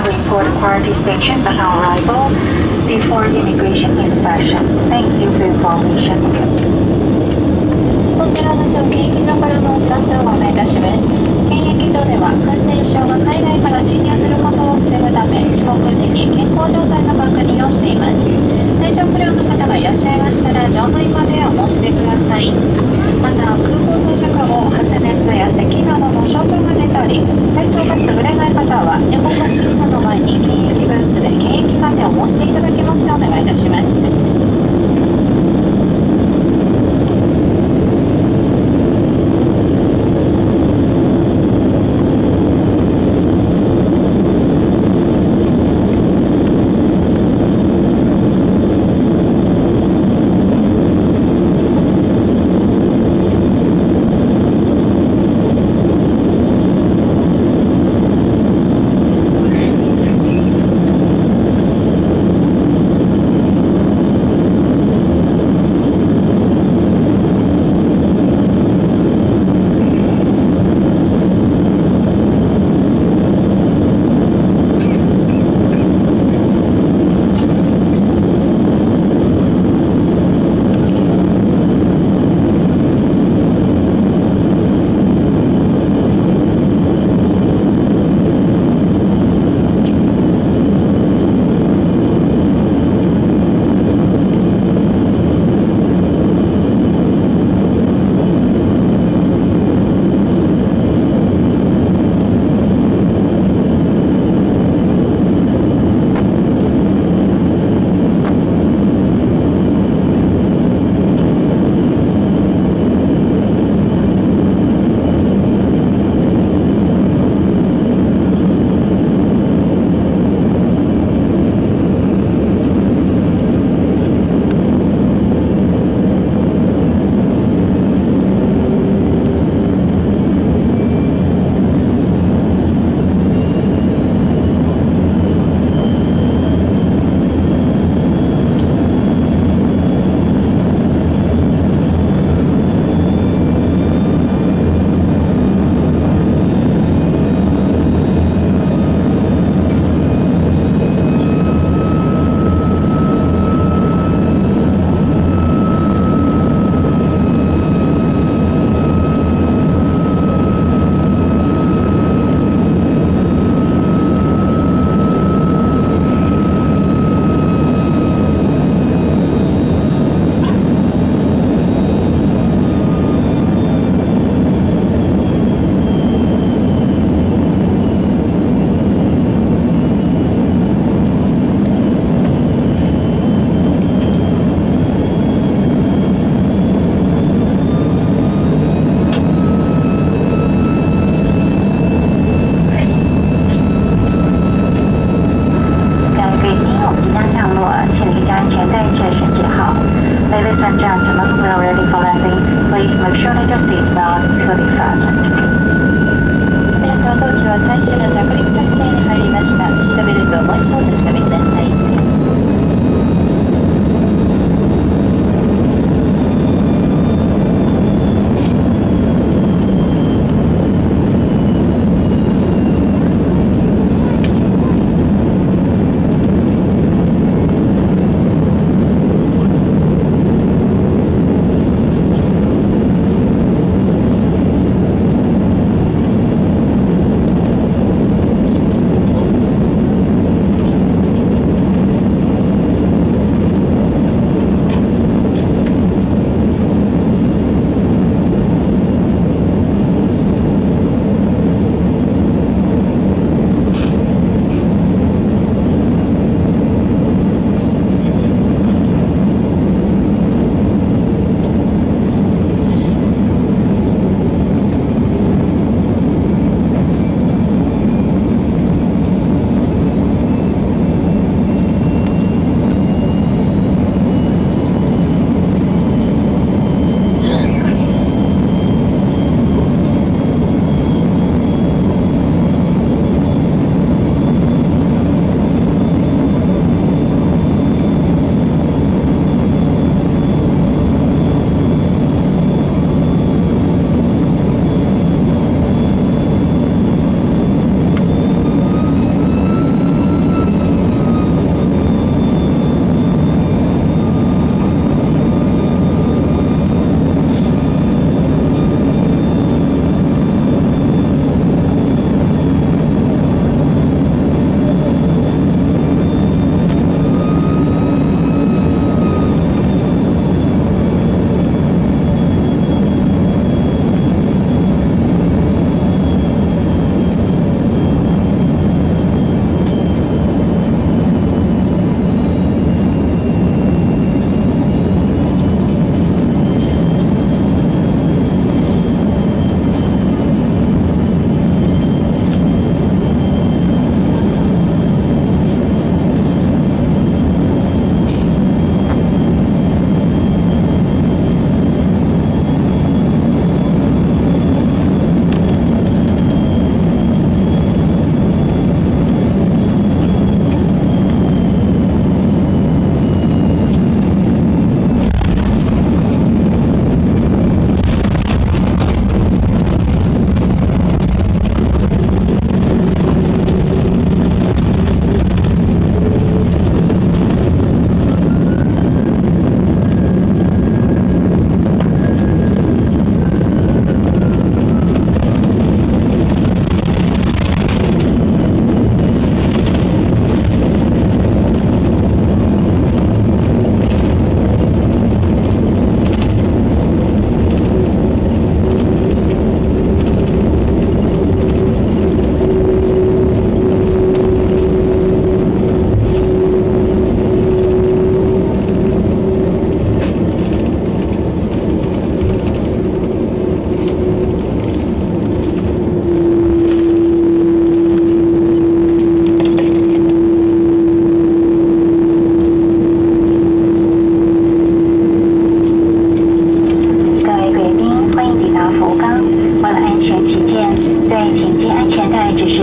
report party station on arrival before the immigration inspection. Thank you for your information. こちらの検疫所からのお知らせをご案内いたします。検疫所では感染症が海外から侵入することを防ぐため、帰国時に健康状態の確認をしています。体調不良の方がいらっしゃいましたら、乗務員までお申し出ください。また、空港到着後、発熱や咳などの症状が出たり、体調が優れない方は、日本橋審査の前に検疫ブースで検疫官でお申し出いただきますようお願いいたします。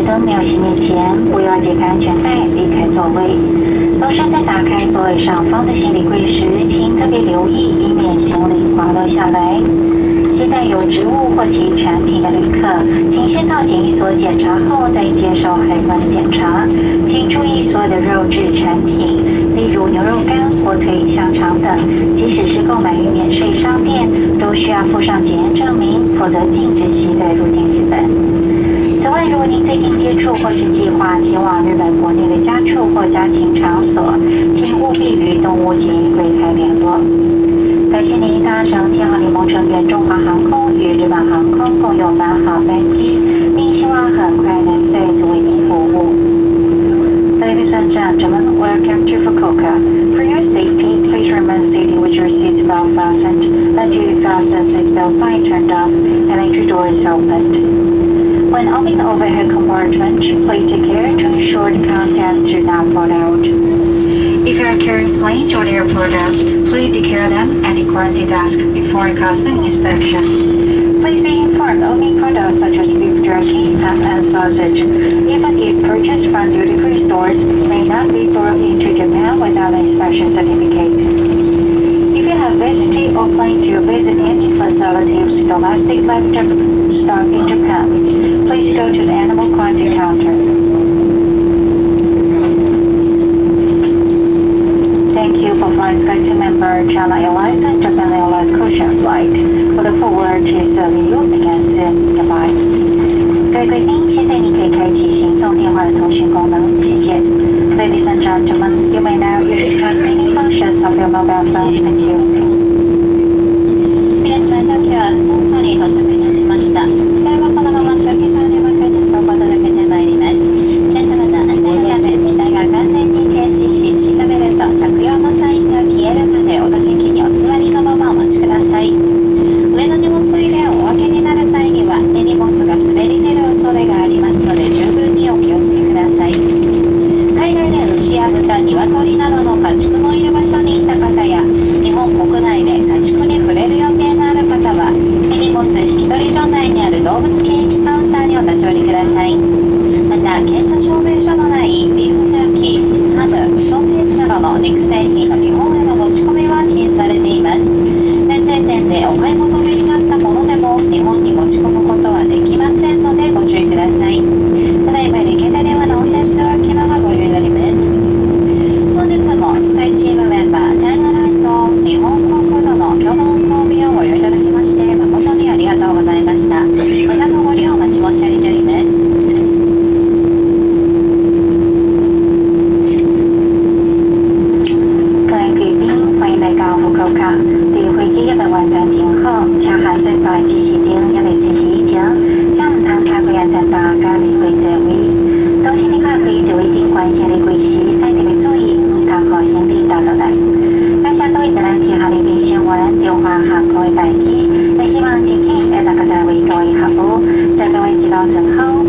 灯没有熄灭前，不要解开安全带离开座位。坐上在打开座位上方的行李柜时，请特别留意，以免行李滑落下来。携带有植物或其产品的旅客，请先到检疫所检查后再接受海关检查。请注意所有的肉质产品，例如牛肉干、火腿、香肠等，即使是购买于免税商店，都需要附上检验证明，否则禁止携带入境日本。此外，如果您最近接触或是计划前往日本国内的家畜或家禽场所，请务必与动物检疫柜台联络。感谢您搭乘天航联盟成员中华航空与日本航空共用8号班机，并希望很快能再次为您服务。Ladies and gentlemen, welcome to Fukuoka. For your safety, please remain seated with your seatbelt fastened until the fasten seatbelt sign turned off and entry door is opened. When opening the overhead compartment, please take care to ensure the contents do not fall out. If you are carrying planes or air products, please declare them at the quarantine desk before customs inspection. Please be informed only products such as beef jerky, ham and sausage, even if purchased from duty-free stores, may not be brought into Japan without an inspection certificate. If you have visited or plan to visit any facility with domestic livestock in Japan, please go to the animal quarantine counter. Thank you for flying SkyTeam member China Airlines and Japan Airlines caution flight. We look forward to serving you again soon. Goodbye. 各位贵宾，现在您可以开启行动电话的通讯功能，谢谢。Ladies and gentlemen, you may now use the transmitting functions of your mobile phone. Thank you. 皆さん、時はスポンサーに到着いたしました。機体はこのまま駐機場に向けてお届けてまいります。皆様の安全のため、機体が完全に停止し、シートベルト着用のサインが消えるまでお座席にお座りのままお待ちください。上の荷物入れをお開けになる際には、荷物が滑り出る恐れがありますので、十分にお気をつけください。海外で牛や豚、鶏などの家畜のいる場所にいた方や、日本国内で家畜に触れる予定のある方は、荷物引き取り場内にある動物検疫カウンターにお立ち寄りください。また、検査証明書のないビーフジャーキー、ハム、ソーセージなどの肉製品の日本への持ち込みは禁止されています。免税店でお買い求めになったものでも日本に持ち込むことはできませんのでご注意ください。ただいまより携帯電話の音声通話機能がご利用になります。本日もスカイチームメンバーチャイナライト日本航空との共同運航便をご利用いただきまして誠にありがとうございました。またのご利用お待ち申し上げております。 各位贵宾，欢迎来到福岡。对飞机日本完暂停后，请下载到机器顶一类机器已经，将唔通太过安全到隔离柜座位。同时，你可以就一定关行李柜时，再特别注意唔通把行李倒落来。感謝各位咱天下呢邊新聞中華航空嘅大機，也希望今天會大家為各位客戶，在各位知道身後。